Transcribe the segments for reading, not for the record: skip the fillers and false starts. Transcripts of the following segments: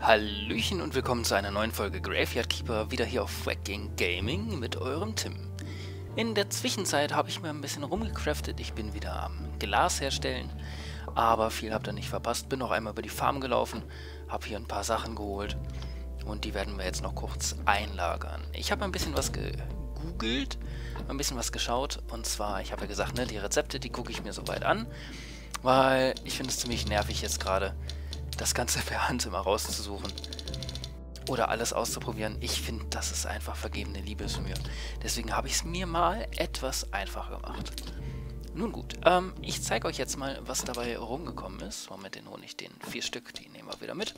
Hallöchen und willkommen zu einer neuen Folge Graveyard Keeper, wieder hier auf Wrecking Gaming mit eurem Tim. In der Zwischenzeit habe ich mir ein bisschen rumgecraftet, ich bin wieder am Glas herstellen, aber viel habt ihr nicht verpasst, bin noch einmal über die Farm gelaufen, habe hier ein paar Sachen geholt und die werden wir jetzt noch kurz einlagern. Ich habe ein bisschen was gegoogelt, ein bisschen was geschaut und zwar, ich habe ja gesagt, ne, die Rezepte, die gucke ich mir soweit an, weil ich finde es ziemlich nervig jetzt gerade, das Ganze per Hand immer rauszusuchen oder alles auszuprobieren. Ich finde, das ist einfach vergebene Liebesmühe. Deswegen habe ich es mir mal etwas einfacher gemacht. Nun gut, ich zeige euch jetzt mal, was dabei rumgekommen ist. Moment, den Honig, den 4 Stück, die nehmen wir wieder mit.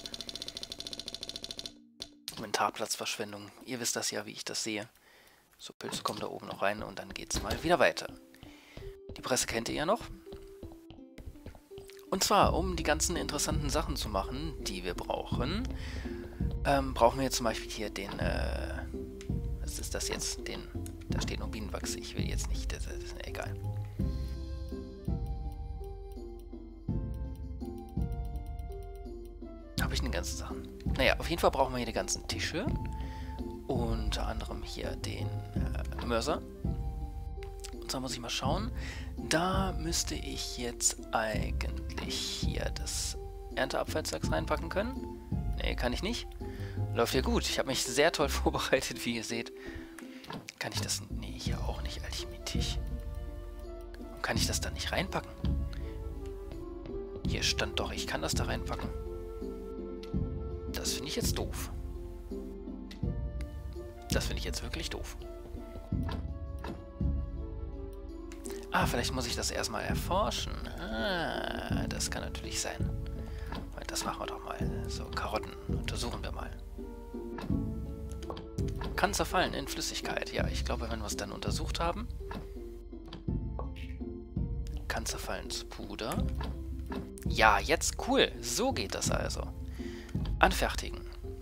Inventarplatzverschwendung. Ihr wisst das ja, wie ich das sehe. So, Pilze kommen da oben noch rein und dann geht es mal wieder weiter. Die Presse kennt ihr ja noch. Und zwar, um die ganzen interessanten Sachen zu machen, die wir brauchen, brauchen wir jetzt zum Beispiel hier den, was ist das jetzt? Da steht nur Bienenwachs, ich will jetzt nicht, das ist egal. Habe ich die ganzen Sachen. Naja, auf jeden Fall brauchen wir hier die ganzen Tische. Unter anderem hier den Mörser. Und zwar muss ich mal schauen. Da müsste ich jetzt eigentlich hier das Ernteabfallzeugs reinpacken können. Ne, kann ich nicht. Läuft ja gut. Ich habe mich sehr toll vorbereitet, wie ihr seht. Kann ich das... Ne, hier auch nicht, Alchemie-Tisch. Warum kann ich das da nicht reinpacken? Hier stand doch, ich kann das da reinpacken. Das finde ich jetzt doof. Das finde ich jetzt wirklich doof. Ah, vielleicht muss ich das erstmal erforschen. Ah, das kann natürlich sein. Das machen wir doch mal. So, Karotten untersuchen wir mal. Kann zerfallen in Flüssigkeit. Ja, ich glaube, wenn wir es dann untersucht haben. Kann zerfallen zu Puder. Ja, jetzt cool. So geht das also. Anfertigen.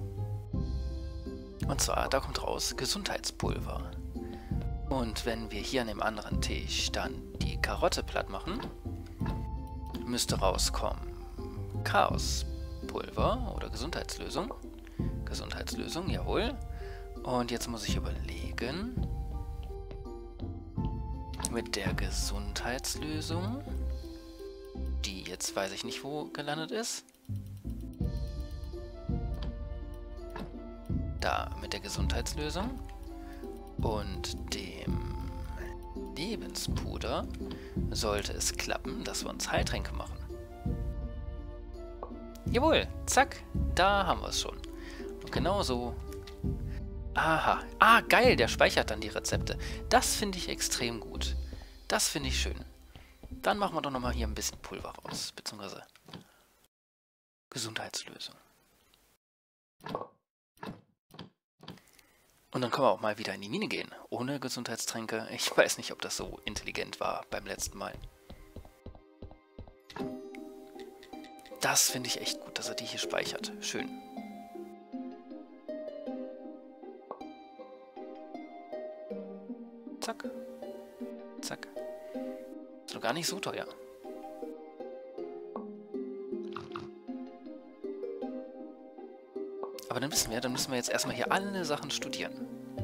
Und zwar, da kommt raus Gesundheitspulver. Und wenn wir hier an dem anderen Tisch dann die Karotte platt machen, müsste rauskommen Chaospulver oder Gesundheitslösung. Gesundheitslösung, jawohl. Und jetzt muss ich überlegen, mit der Gesundheitslösung, die jetzt weiß ich nicht, wo gelandet ist. Da, mit der Gesundheitslösung. Und dem Lebenspuder sollte es klappen, dass wir uns Heiltränke machen. Jawohl, zack, da haben wir es schon. Und genau so. Aha, ah geil, der speichert dann die Rezepte. Das finde ich extrem gut. Das finde ich schön. Dann machen wir doch nochmal hier ein bisschen Pulver raus, beziehungsweise Gesundheitslösung. Und dann können wir auch mal wieder in die Mine gehen. Ohne Gesundheitstränke. Ich weiß nicht, ob das so intelligent war beim letzten Mal. Das finde ich echt gut, dass er die hier speichert. Schön. Zack. Zack. Ist doch gar nicht so teuer. Aber dann müssen wir jetzt erstmal hier alle Sachen studieren.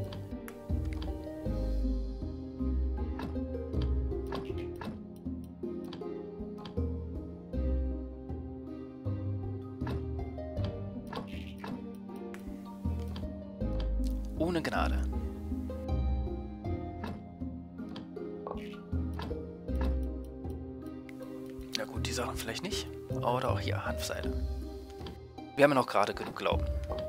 Ohne Gnade. Na gut, die Sachen vielleicht nicht. Oder auch hier, Hanfseide. Wir haben ja noch gerade genug Glauben.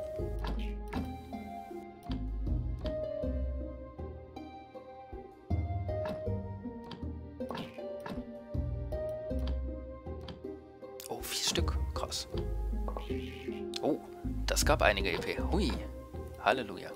Oh, 4 Stück. Krass. Oh, das gab einige EP. Hui. Halleluja.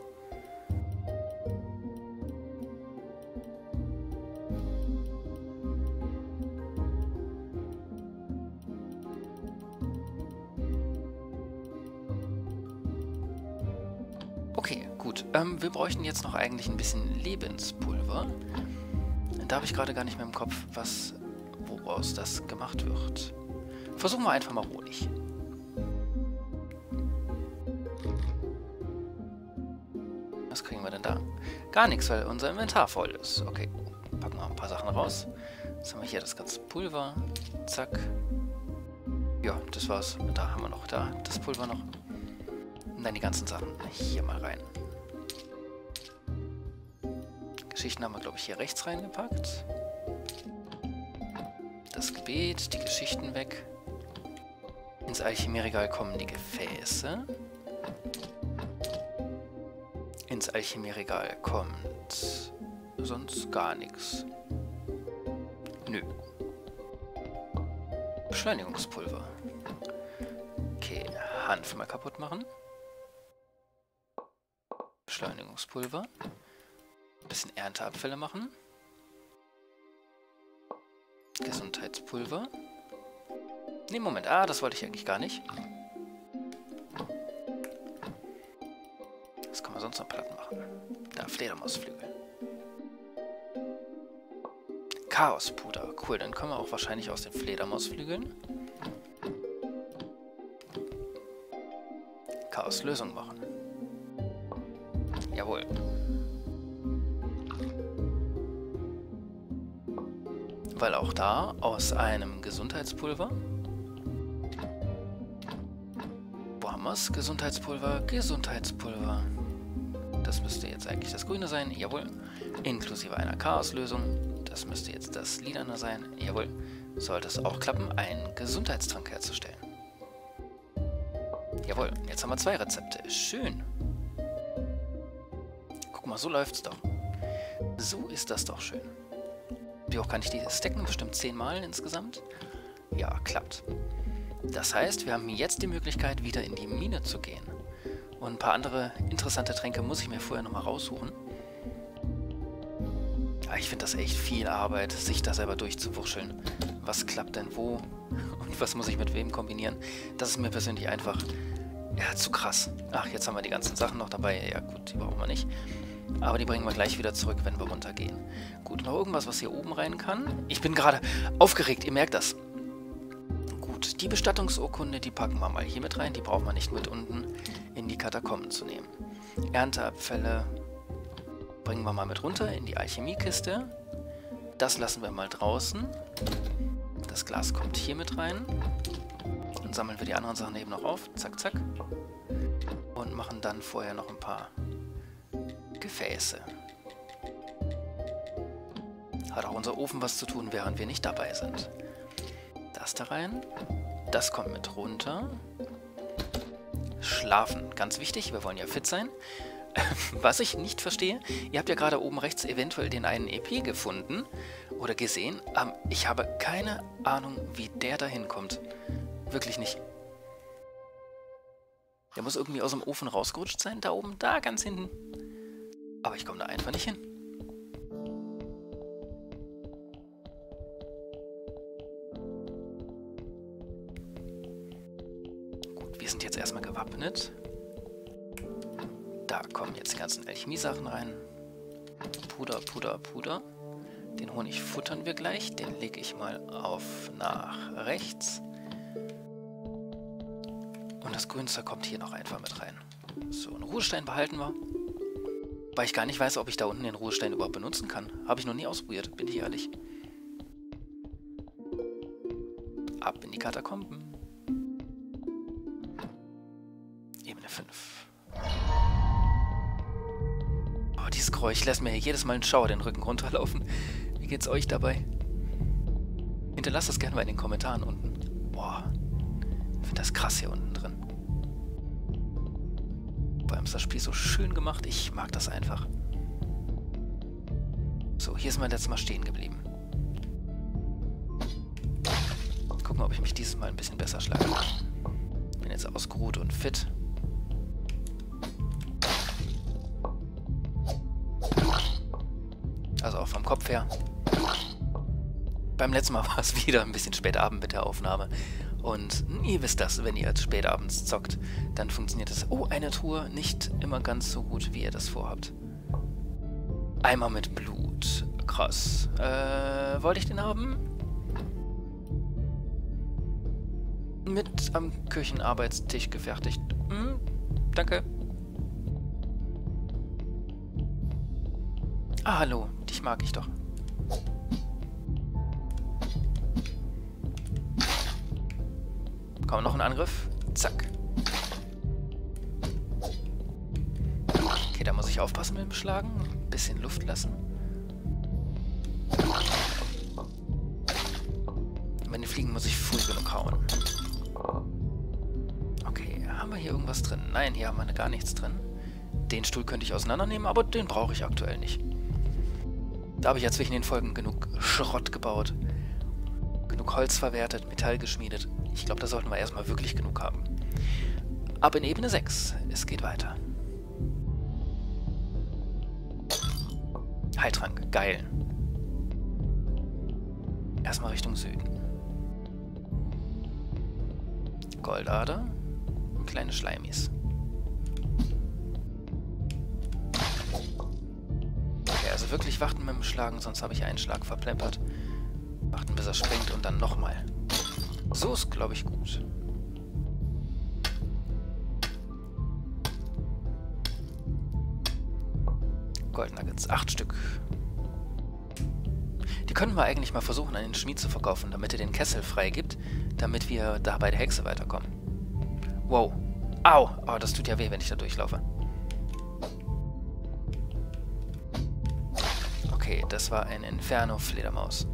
Okay, gut. Wir bräuchten jetzt noch eigentlich ein bisschen Lebenspulver. Da habe ich gerade gar nicht mehr im Kopf, woraus das gemacht wird. Versuchen wir einfach mal Honig. denn da? Gar nichts, weil unser Inventar voll ist. Okay, packen wir ein paar Sachen raus. Jetzt haben wir hier das ganze Pulver. Zack. Ja, das war's. Da haben wir noch das Pulver noch. Und dann die ganzen Sachen hier mal rein. Geschichten haben wir, glaube ich, hier rechts reingepackt. Das Gebet, die Geschichten weg. Ins Alchemieregal kommen die Gefäße. Ins Alchemieregal kommt sonst gar nichts. Nö. Beschleunigungspulver. Okay, Hanf mal kaputt machen. Beschleunigungspulver. Ein bisschen Ernteabfälle machen. Gesundheitspulver. Ne, Moment. Ah, das wollte ich eigentlich gar nicht. Was kann man sonst noch platt machen? Da, Fledermausflügel. Chaospuder. Cool, dann können wir auch wahrscheinlich aus den Fledermausflügeln Chaoslösung machen. Jawohl. Weil auch da aus einem Gesundheitspulver. Wo haben wir es? Gesundheitspulver, Gesundheitspulver. Das müsste jetzt eigentlich das Grüne sein. Jawohl. Inklusive einer Chaoslösung. Das müsste jetzt das Lilane sein. Jawohl. Sollte es auch klappen, einen Gesundheitstrank herzustellen. Jawohl. Jetzt haben wir 2 Rezepte. Schön. Guck mal, so läuft's doch. So ist das doch schön. Wie hoch kann ich die stacken? Bestimmt 10 Mal insgesamt? Ja, klappt. Das heißt, wir haben jetzt die Möglichkeit, wieder in die Mine zu gehen. Und ein paar andere interessante Tränke muss ich mir vorher nochmal raussuchen. Aber ich finde das echt viel Arbeit, sich da selber durchzuwurscheln. Was klappt denn wo? Und was muss ich mit wem kombinieren? Das ist mir persönlich einfach, ja, zu krass. Ach, jetzt haben wir die ganzen Sachen noch dabei. Ja gut, die brauchen wir nicht. Aber die bringen wir gleich wieder zurück, wenn wir runtergehen. Gut, noch irgendwas, was hier oben rein kann? Ich bin gerade aufgeregt, ihr merkt das. Gut, die Bestattungsurkunde, die packen wir mal hier mit rein. Die brauchen wir nicht mit unten in die Katakomben zu nehmen. Ernteabfälle bringen wir mal mit runter in die Alchemiekiste. Das lassen wir mal draußen. Das Glas kommt hier mit rein. Dann sammeln wir die anderen Sachen eben noch auf. Zack, zack. Und machen dann vorher noch ein paar Gefäße. Hat auch unser Ofen was zu tun, während wir nicht dabei sind. Das da rein. Das kommt mit runter. Schlafen. Ganz wichtig, wir wollen ja fit sein. Was ich nicht verstehe, ihr habt ja gerade oben rechts eventuell den einen EP gefunden oder gesehen. Ich habe keine Ahnung, wie der da hinkommt. Wirklich nicht. Der muss irgendwie aus dem Ofen rausgerutscht sein. Da oben, da ganz hinten. Aber ich komme da einfach nicht hin. Gut, wir sind jetzt erstmal gewappnet. Da kommen jetzt die ganzen Alchemie-Sachen rein. Puder, Puder, Puder. Den Honig futtern wir gleich. Den lege ich mal auf nach rechts. Und das Grünste kommt hier noch einfach mit rein. So, einen Ruhestein behalten wir. Weil ich gar nicht weiß, ob ich da unten den Ruhestein überhaupt benutzen kann. Habe ich noch nie ausprobiert, bin ich ehrlich. Ab in die Katakomben. Ebene 5. Oh, dieses Geräusch lässt mir hier jedes Mal einen Schauer den Rücken runterlaufen. Wie geht's euch dabei? Hinterlasst das gerne mal in den Kommentaren unten. Boah, ich finde das krass hier unten drin. Vor allem ist das Spiel so schön gemacht. Ich mag das einfach. So, hier ist mein letztes Mal stehen geblieben. Gucken, ob ich mich dieses Mal ein bisschen besser schlage. Bin jetzt ausgeruht und fit. Also auch vom Kopf her. Beim letzten Mal war es wieder ein bisschen spät Abend mit der Aufnahme. Und ihr wisst das, wenn ihr jetzt spät abends zockt, dann funktioniert das. Oh, eine Truhe, nicht immer ganz so gut, wie ihr das vorhabt. Eimer mit Blut. Krass. Wollte ich den haben? Mit am Küchenarbeitstisch gefertigt. Danke. Ah, hallo. Dich mag ich doch. Komm, noch ein Angriff. Zack. Okay, da muss ich aufpassen mit dem Schlagen. Ein bisschen Luft lassen. Bei den Fliegen muss ich früh genug hauen. Okay, haben wir hier irgendwas drin? Nein, hier haben wir gar nichts drin. Den Stuhl könnte ich auseinandernehmen, aber den brauche ich aktuell nicht. Da habe ich ja zwischen den Folgen genug Schrott gebaut. Genug Holz verwertet, Metall geschmiedet. Ich glaube, da sollten wir erstmal wirklich genug haben. Ab in Ebene 6. Es geht weiter. Heiltrank. Geil. Erstmal Richtung Süden. Goldader und kleine Schleimis. Okay, also wirklich warten mit dem Schlagen, sonst habe ich einen Schlag verplempert. Warten, bis er springt und dann nochmal. So ist, glaube ich, gut. Goldnuggets, 8 Stück. Die können wir eigentlich mal versuchen, an den Schmied zu verkaufen, damit er den Kessel freigibt, damit wir da bei der Hexe weiterkommen. Wow. Au! Oh, das tut ja weh, wenn ich da durchlaufe. Okay, das war ein Inferno-Fledermaus.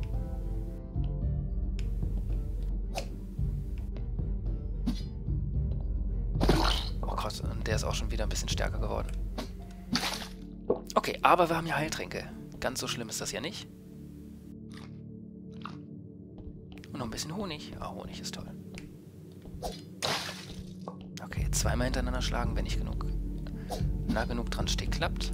Oh Gott, und der ist auch schon wieder ein bisschen stärker geworden. Okay, aber wir haben ja Heiltränke. Ganz so schlimm ist das ja nicht. Und noch ein bisschen Honig. Ah, Honig ist toll. Okay, zweimal hintereinander schlagen, wenn nicht genug nah genug dran steht, klappt.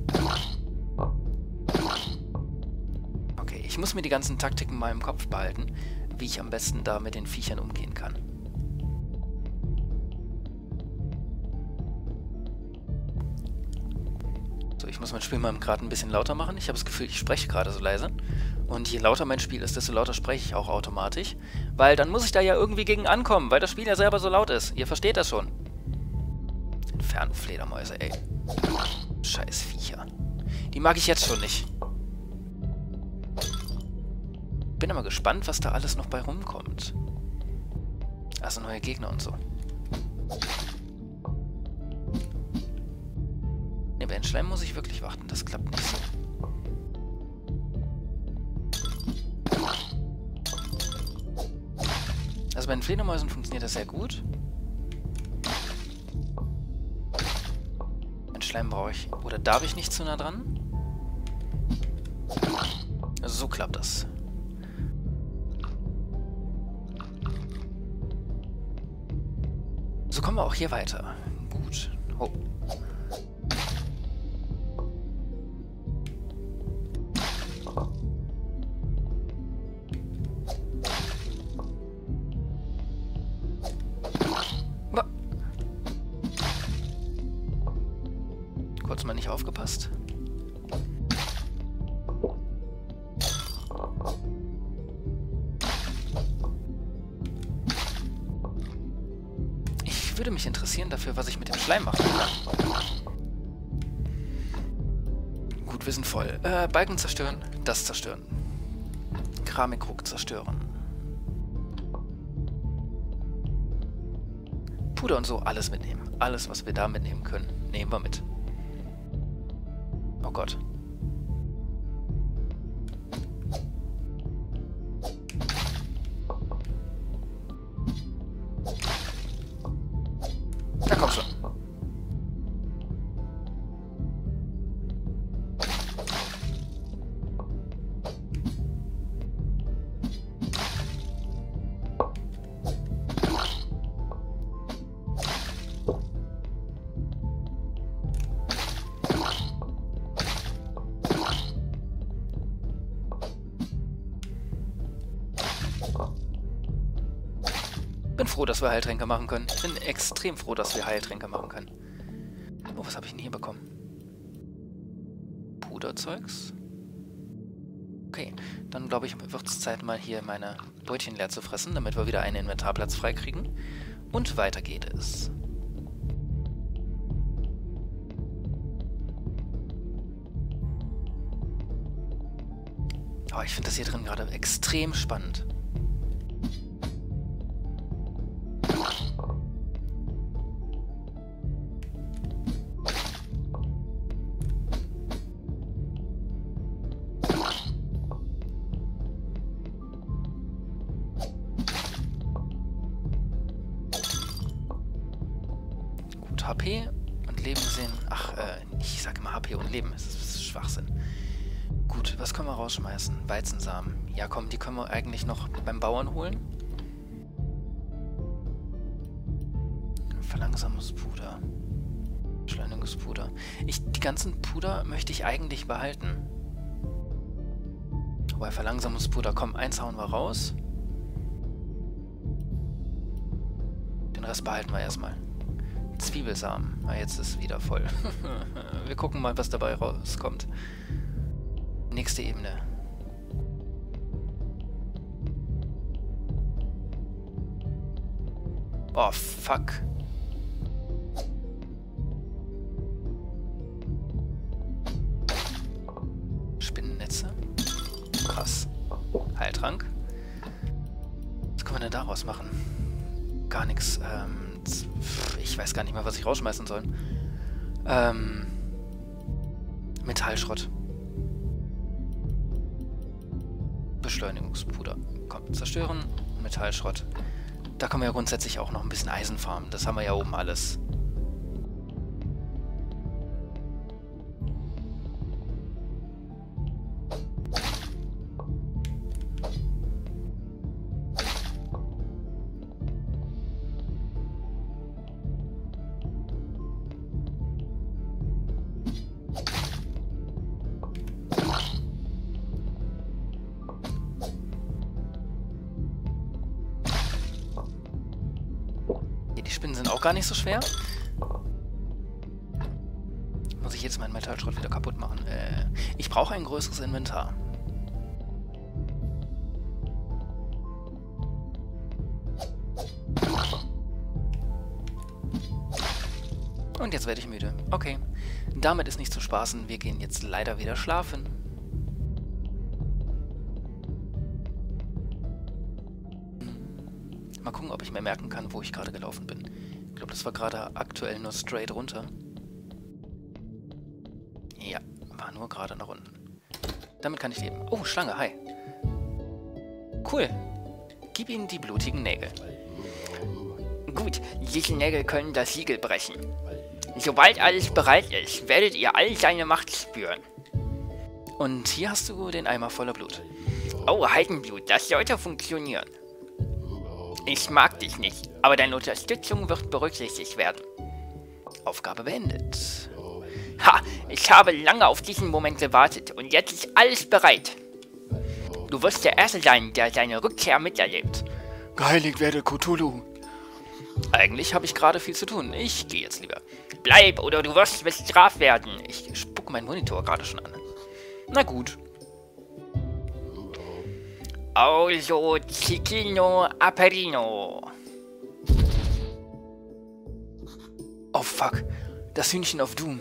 Okay, ich muss mir die ganzen Taktiken mal im Kopf behalten, wie ich am besten da mit den Viechern umgehen kann. So, ich muss mein Spiel mal gerade ein bisschen lauter machen. Ich habe das Gefühl, ich spreche gerade so leise. Und je lauter mein Spiel ist, desto lauter spreche ich auch automatisch. Weil dann muss ich da ja irgendwie gegen ankommen, weil das Spiel ja selber so laut ist. Ihr versteht das schon. Inferno-Fledermäuse, ey. Scheiß Viecher. Die mag ich jetzt schon nicht. Bin aber gespannt, was da alles noch bei rumkommt. Also neue Gegner und so. Ne, bei den Schleim muss ich wirklich warten. Das klappt nicht so. Also bei den Fledermäusen funktioniert das sehr gut. Ein Schleim brauche ich. Oder darf ich nicht zu nah dran? Also so klappt das. So kommen wir auch hier weiter. Gut. Oh. Kurz mal nicht aufgepasst. Ich würde mich interessieren dafür, was ich mit dem Schleim machen kann. Gut, wir sind voll. Balken zerstören, das zerstören. Keramikkrug zerstören. Puder und so, alles mitnehmen. Alles, was wir da mitnehmen können, nehmen wir mit. Oh Gott. Na komm schon. Bin froh, dass wir Heiltränke machen können. Bin extrem froh, dass wir Heiltränke machen können. Oh, was habe ich denn hier bekommen? Puderzeugs? Okay, dann glaube ich, wird es Zeit, mal hier meine Brötchen leer zu fressen, damit wir wieder einen Inventarplatz freikriegen. Und weiter geht es. Oh, ich finde das hier drin gerade extrem spannend. Gut, HP und Leben sehen... Ach, ich sage immer HP und Leben. Das ist Schwachsinn. Gut, was können wir rausschmeißen? Weizensamen. Ja, komm, die können wir eigentlich noch beim Bauern holen. Verlangsamungspuder. Beschleunigungspuder. Die ganzen Puder möchte ich eigentlich behalten. Wobei Verlangsamungspuder, komm, eins hauen wir raus. Den Rest behalten wir erstmal. Zwiebelsamen. Ah, jetzt ist es wieder voll. Wir gucken mal, was dabei rauskommt. Nächste Ebene. Oh, fuck. Spinnennetze. Krass. Heiltrank. Was können wir denn daraus machen? Gar nichts. Ich weiß gar nicht mehr, was ich rausschmeißen soll. Metallschrott. Beschleunigungspuder. Komm, zerstören. Metallschrott. Da können wir ja grundsätzlich auch noch ein bisschen Eisen farmen. Das haben wir ja oben alles. Die Spinnen sind auch gar nicht so schwer. Muss ich jetzt meinen Metallschrott wieder kaputt machen? Ich brauche ein größeres Inventar. Und jetzt werde ich müde. Okay, damit ist nicht zu spaßen. Wir gehen jetzt leider wieder schlafen. Mal gucken, ob ich mir merken kann, wo ich gerade gelaufen bin. Ich glaube, das war gerade aktuell nur straight runter. Ja, war nur gerade nach unten. Damit kann ich leben. Oh, Schlange, hi. Cool. Gib ihnen die blutigen Nägel. Gut, diese Nägel können das Siegel brechen. Sobald alles bereit ist, werdet ihr all seine Macht spüren. Und hier hast du den Eimer voller Blut. Oh, Heidenblut, das sollte funktionieren. Ich mag dich nicht, aber deine Unterstützung wird berücksichtigt werden. Aufgabe beendet. Ha, ich habe lange auf diesen Moment gewartet und jetzt ist alles bereit. Du wirst der Erste sein, der seine Rückkehr miterlebt. Geheiligt werde Cthulhu. Eigentlich habe ich gerade viel zu tun. Ich gehe jetzt lieber. Bleib oder du wirst bestraft werden. Ich spucke meinen Monitor gerade schon an. Na gut. Also, Cicchino Aperino. Oh fuck. Das Hühnchen auf Doom.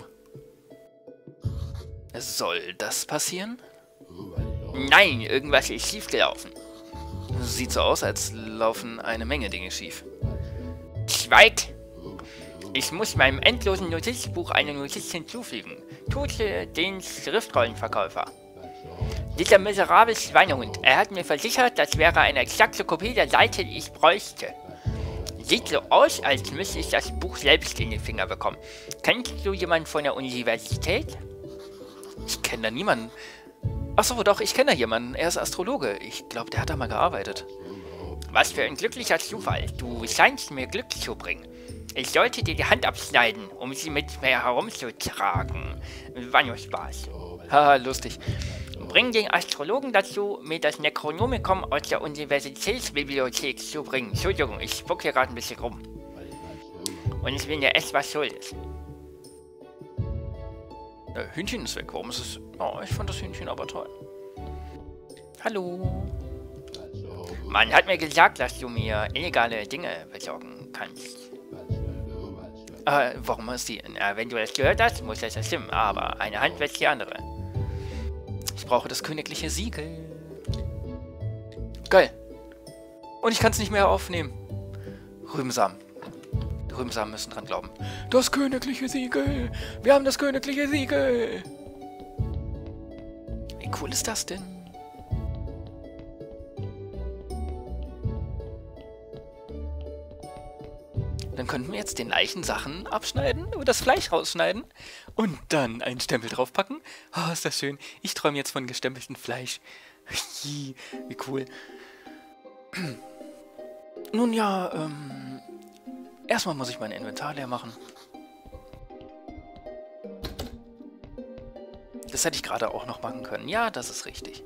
Soll das passieren? Nein, irgendwas ist schiefgelaufen. Sieht so aus, als laufen eine Menge Dinge schief. Schweigt! Ich muss meinem endlosen Notizbuch eine Notiz hinzufügen. Tote den Schriftrollenverkäufer. Dieser miserable Schweinehund, er hat mir versichert, das wäre eine exakte Kopie der Seite, die ich bräuchte. Sieht so aus, als müsste ich das Buch selbst in die Finger bekommen. Kennst du jemanden von der Universität? Ich kenne da niemanden. Achso, doch, ich kenne da jemanden. Er ist Astrologe. Ich glaube, der hat da mal gearbeitet. Was für ein glücklicher Zufall. Du scheinst mir Glück zu bringen. Ich sollte dir die Hand abschneiden, um sie mit mir herumzutragen. War nur Spaß. Haha, lustig. Bring den Astrologen dazu, mir das Necronomicon aus der Universitätsbibliothek zu bringen. Entschuldigung, ich spuck hier gerade ein bisschen rum. Und ich bin dir echt was schuldig. Hühnchen ist weg. Warum ist es... Oh, ich fand das Hühnchen aber toll. Hallo. Man hat mir gesagt, dass du mir illegale Dinge besorgen kannst. Warum ist die... Wenn du das gehört hast, muss das ja stimmen, aber eine Hand wäscht die andere. Ich brauche das königliche Siegel. Geil. Und ich kann es nicht mehr aufnehmen. Rübensamen. Die Rübensamen müssen dran glauben. Das königliche Siegel. Wir haben das königliche Siegel. Wie cool ist das denn? Dann könnten wir jetzt den Leichensachen abschneiden und das Fleisch rausschneiden und dann einen Stempel draufpacken. Oh, ist das schön. Ich träume jetzt von gestempeltem Fleisch. Wie cool. Nun ja, erstmal muss ich mein Inventar leer machen. Das hätte ich gerade auch noch machen können. Ja, das ist richtig.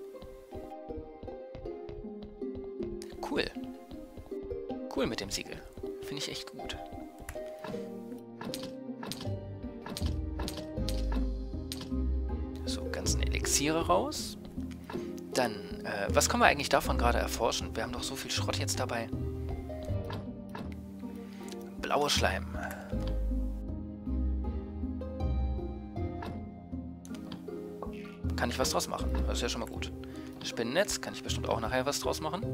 Cool. Cool mit dem Siegel. Finde ich echt gut. So, ganzen Elixiere raus. Dann, was können wir eigentlich davon gerade erforschen? Wir haben doch so viel Schrott jetzt dabei. Blauer Schleim. Kann ich was draus machen? Das ist ja schon mal gut. Spinnennetz, kann ich bestimmt auch nachher was draus machen.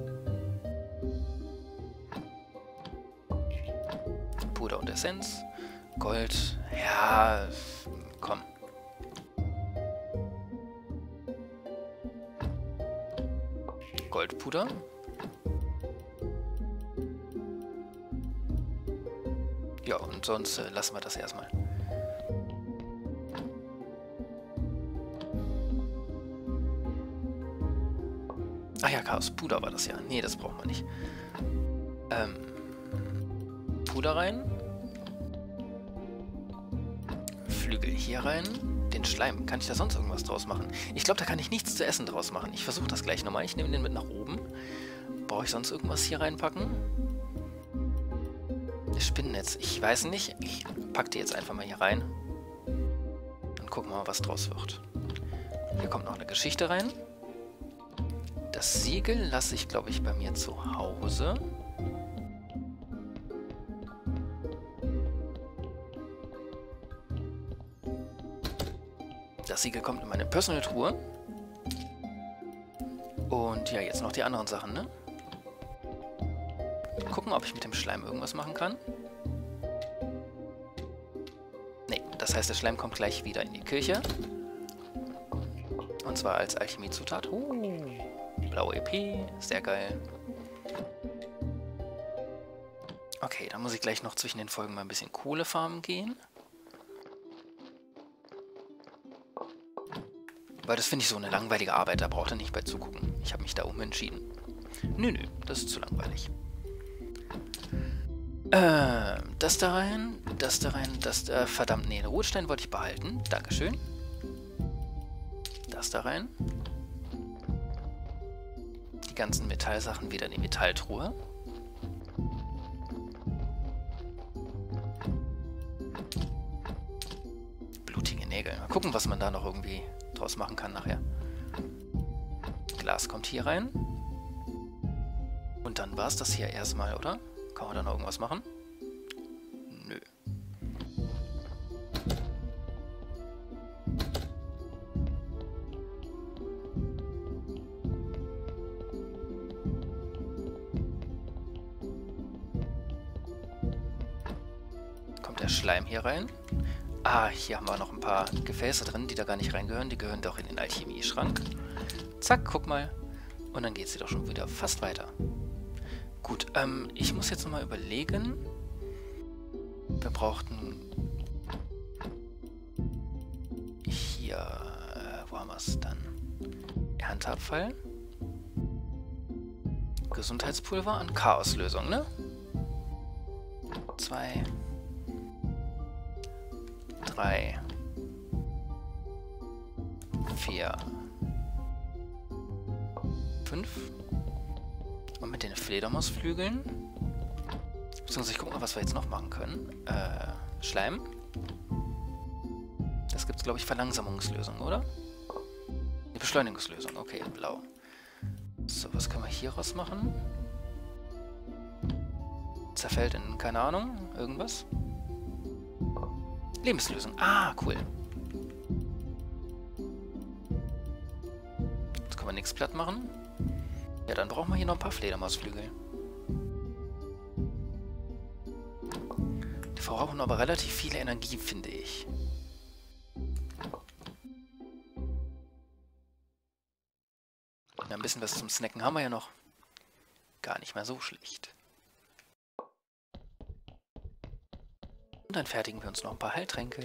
Puder und Essenz. Gold. Ja, komm. Goldpuder. Ja, und sonst lassen wir das erstmal. Ach ja, Chaospuder war das ja. Nee, das brauchen wir nicht. Puder rein. Flügel hier rein. Den Schleim. Kann ich da sonst irgendwas draus machen? Ich glaube, da kann ich nichts zu essen draus machen. Ich versuche das gleich nochmal. Ich nehme den mit nach oben. Brauche ich sonst irgendwas hier reinpacken? Das Spinnennetz. Ich weiß nicht. Ich packe die jetzt einfach mal hier rein. Dann gucken wir mal, was draus wird. Hier kommt noch eine Geschichte rein. Das Siegel lasse ich, glaube ich, bei mir zu Hause. Das Siegel kommt in meine Personal-Truhe. Und ja, jetzt noch die anderen Sachen, ne? Gucken, ob ich mit dem Schleim irgendwas machen kann. Ne, das heißt, der Schleim kommt gleich wieder in die Kirche. Und zwar als Alchemiezutat. Blaue EP, sehr geil. Okay, dann muss ich gleich noch zwischen den Folgen mal ein bisschen Kohle farmen gehen. Weil das finde ich so eine langweilige Arbeit, da braucht ihr nicht bei zugucken. Ich habe mich da umentschieden. Nö, das ist zu langweilig. Das da rein, verdammt, nee, den Rotstein wollte ich behalten. Dankeschön. Das da rein. Die ganzen Metallsachen wieder in die Metalltruhe. Blutige Nägel. Mal gucken, was man da noch irgendwie draus machen kann nachher. Glas kommt hier rein. Und dann war es das hier erstmal, oder? Kann man da noch irgendwas machen? Nö. Kommt der Schleim hier rein? Ah, hier haben wir noch ein paar Gefäße drin, die da gar nicht reingehören. Die gehören doch in den Alchemieschrank. Zack, guck mal. Und dann geht es hier doch schon wieder fast weiter. Gut, ich muss jetzt nochmal überlegen. Wir brauchten hier, wo haben wir es dann? Ernteabfall. Gesundheitspulver und Chaoslösung, ne? 2, 3, 4, 5. Und mit den Fledermausflügeln. Beziehungsweise ich gucke mal, was wir jetzt noch machen können. Schleim. Das gibt es, glaube ich, Verlangsamungslösung, oder? Die Beschleunigungslösung. Okay, blau. So, was können wir hier raus machen? Zerfällt in, keine Ahnung, irgendwas. Lebenslösung. Ah, cool. Jetzt können wir nichts platt machen. Ja, dann brauchen wir hier noch ein paar Fledermausflügel. Die verbrauchen aber relativ viel Energie, finde ich. Ja, ein bisschen was zum Snacken haben wir ja noch. Gar nicht mal so schlecht. Und dann fertigen wir uns noch ein paar Heiltränke.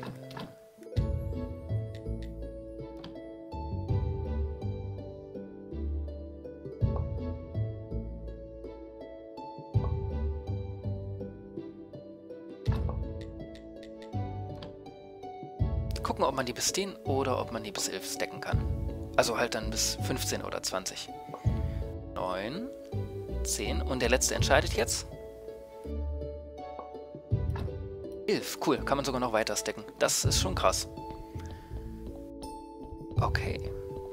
Gucken, ob man die bis 10 oder ob man die bis 11 stacken kann. Also halt dann bis 15 oder 20. 9, 10 und der letzte entscheidet jetzt. 11, cool, kann man sogar noch weiter stacken. Das ist schon krass. Okay.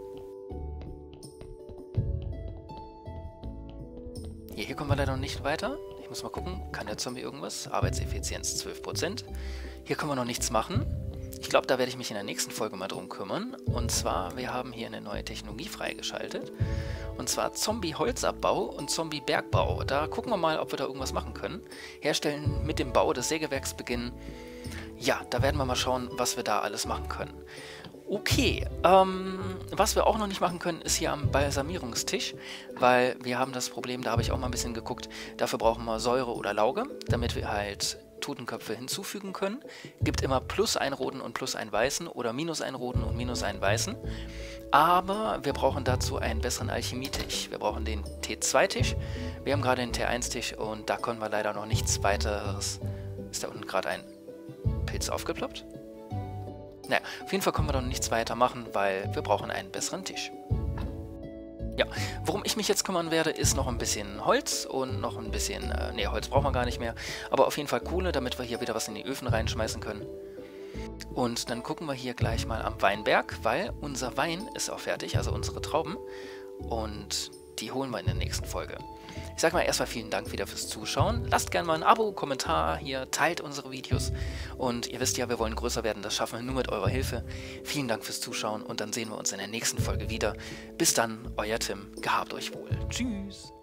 Hier kommen wir leider noch nicht weiter. Ich muss mal gucken, kann der Zombie irgendwas? Arbeitseffizienz 12%. Hier können wir noch nichts machen. Ich glaube, da werde ich mich in der nächsten Folge mal drum kümmern. Und zwar, wir haben hier eine neue Technologie freigeschaltet. Und zwar Zombie-Holzabbau und Zombie-Bergbau. Da gucken wir mal, ob wir da irgendwas machen können. Herstellen mit dem Bau des Sägewerks beginnen. Ja, da werden wir mal schauen, was wir da alles machen können. Okay, was wir auch noch nicht machen können, ist hier am Balsamierungstisch, weil wir haben das Problem, da habe ich auch mal ein bisschen geguckt, dafür brauchen wir Säure oder Lauge, damit wir halt Totenköpfe hinzufügen können. Gibt immer plus einen roten und plus einen weißen oder minus einen roten und minus einen weißen. Aber wir brauchen dazu einen besseren Alchemietisch. Wir brauchen den T2-Tisch. Wir haben gerade den T1-Tisch und da können wir leider noch nichts weiteres. Ist da unten gerade ein Pilz aufgeploppt? Naja, auf jeden Fall können wir noch nichts weiter machen, weil wir brauchen einen besseren Tisch. Ja, worum ich mich jetzt kümmern werde, ist noch ein bisschen Holz und noch ein bisschen, ne, Holz brauchen wir gar nicht mehr, aber auf jeden Fall Kohle, damit wir hier wieder was in die Öfen reinschmeißen können. Und dann gucken wir hier gleich mal am Weinberg, weil unser Wein ist auch fertig, also unsere Trauben, und die holen wir in der nächsten Folge. Ich sage mal erstmal vielen Dank wieder fürs Zuschauen. Lasst gerne mal ein Abo, Kommentar hier, teilt unsere Videos. Und ihr wisst ja, wir wollen größer werden, das schaffen wir nur mit eurer Hilfe. Vielen Dank fürs Zuschauen und dann sehen wir uns in der nächsten Folge wieder. Bis dann, euer Tim. Gehabt euch wohl. Tschüss.